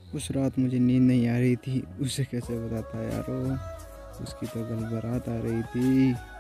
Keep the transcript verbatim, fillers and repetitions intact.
उस रात मुझे नींद नहीं आ रही थी, उसे कैसे बताता यारो, उसकी तो कल बारात आ रही थी।